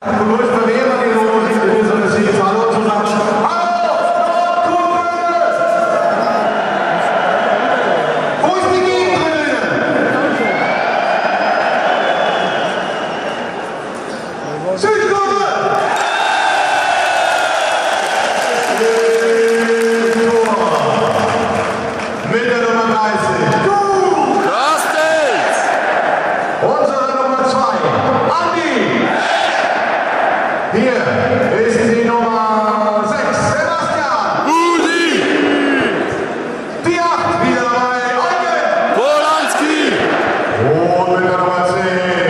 Hier ist die Nummer 6, Sebastian. Udi. Die 8, wieder dabei, Eugen. Polanski. Und mit der Nummer 10,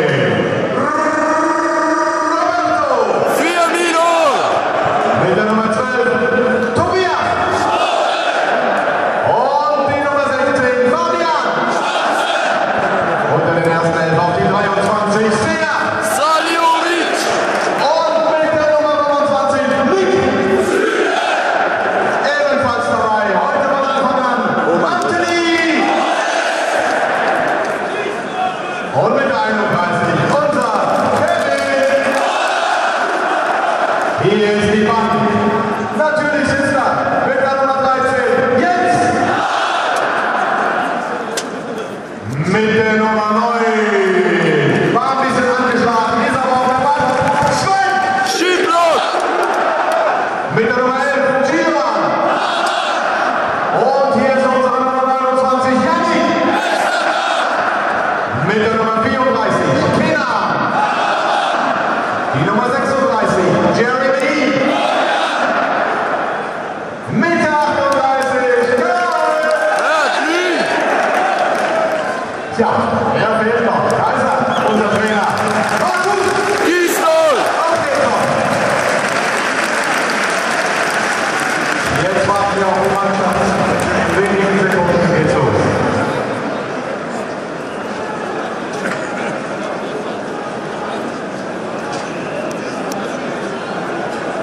Roberto. Firmino. Mit der Nummer 12, Tobias. Und die Nummer 16, Fabian. Unter den ersten 11 auf die 23, Sea. Und mit 31, unser Kevin. Hier ist die Bank. Natürlich sitzt er mit der Nummer 13, Jens. Mit der Nummer 9. War ein bisschen angeschlagen, ist aber auf der Bank. Sven. Schieblot. Mit der Nummer 11, Giovanni. Und hier ist unsere Nummer 29, Janni. Mit der Nummer 34, Kena. Die Nummer 36, Jeremy. Mit der 38, Bertlin. Tja, er fehlt noch. Da ist er, unser Trainer. War gut. Gisdol. Okay, noch. Jetzt warten wir auf die Mannschaft. In wenigen Sekunden geht's los.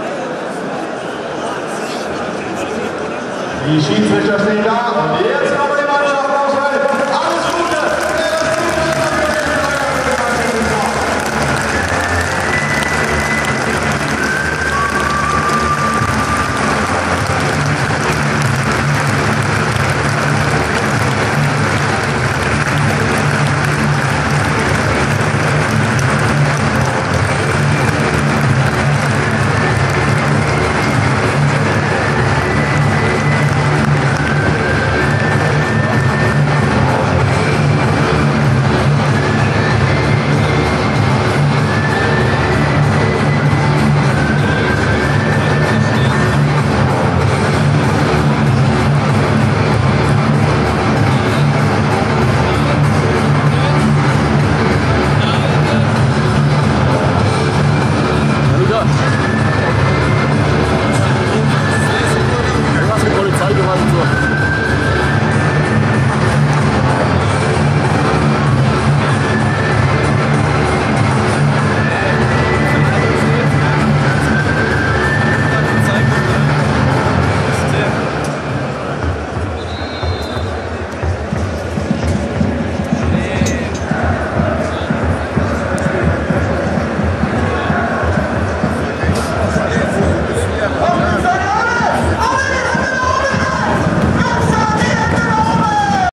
Die Schiedsrichter stehen da und jetzt kommen